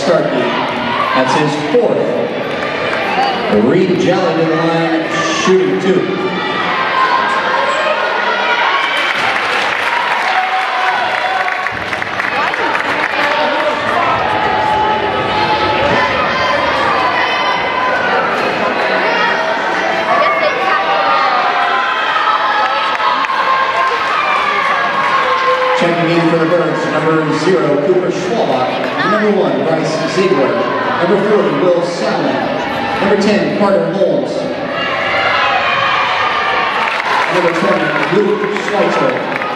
Starkey. That's his fourth. Reed Jelly to the line, shooting 2. Checking in for the Birds, number 0, Cooper Schwalbach. Number 1, Bryce Ziegler. Number 40, Will Salmon. Number 10, Carter Holmes. Number 20, Luke Schweitzer.